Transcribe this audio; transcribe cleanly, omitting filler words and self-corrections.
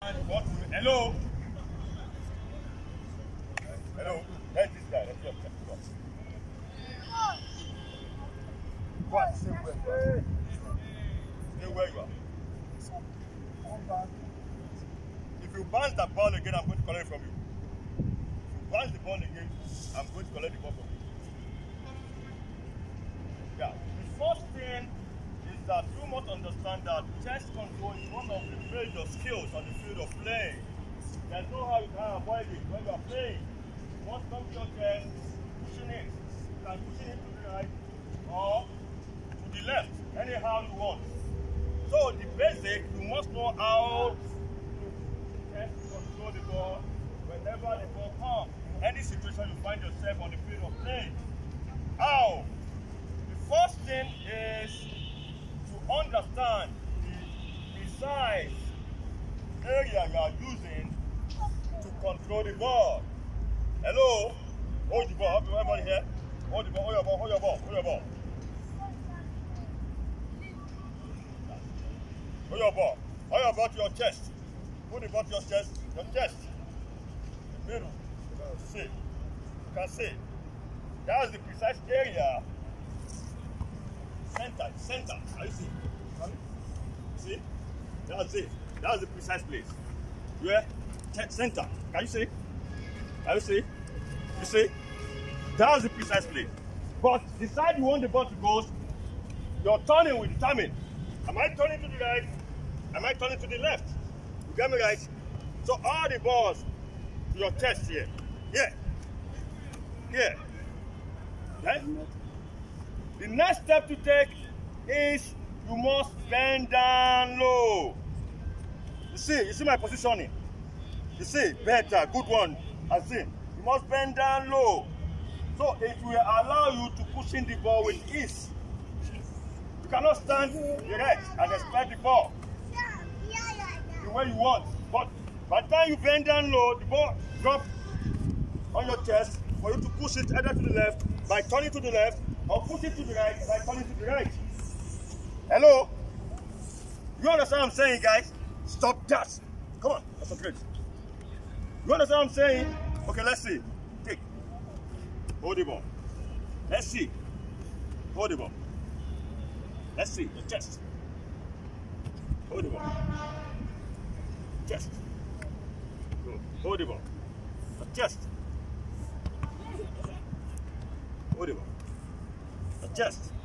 Hello. Hello. Let this guy. Let's just go. What? Stay where you are. Stay where you are. If you bounce the ball again, I'm going to collect it from you. If you bounce the ball again, I'm going to collect the ball from you. Yeah. The first thing is that you must understand that chest control is one of the major skills on the field of play. There's no how you can avoid it when you are playing. You must come to your chest, pushing it. You can push it to the right or to the left, anyhow you want. So the basic, you must know how to chest control the ball whenever the ball comes. In any situation you find yourself on the field of play. How? The first thing is to understand the precise area you are using to control the ball. Hello? Hold the ball. Everybody here? Hold the ball. Hold your ball. Hold your ball. Hold your ball. Hold your ball. Hold your ball to your chest. Put the ball to your chest. Your chest. The middle. See. You can see. That's the precise area. Center. Are you see? See? That's it. That's the precise place. Where? Center. Can you see? Can you see? You see? That's the precise place. But the side you want the ball to go, your turning will determine. Am I turning to the right? Am I turning to the left? You get me right? So all the balls to your chest here. Here. Here. Right? The next step to take is you must bend down low. You see my positioning? You see, better, good one. I see. You must bend down low. So it will allow you to push in the ball with ease. You cannot stand erect and expect the ball the way you want. But by the time you bend down low, the ball drops on your chest for you to push it either to the left by turning to the left or push it to the right by turning to the right. Hello? You understand what I'm saying, guys? Stop that. Come on, concentrate. You understand what I'm saying? Okay, let's see. Take. Hold the ball. Let's see. Hold the ball. Let's see. Your chest. Hold the ball. Chest. Good. Hold the ball. Your chest. Hold the ball. Your chest.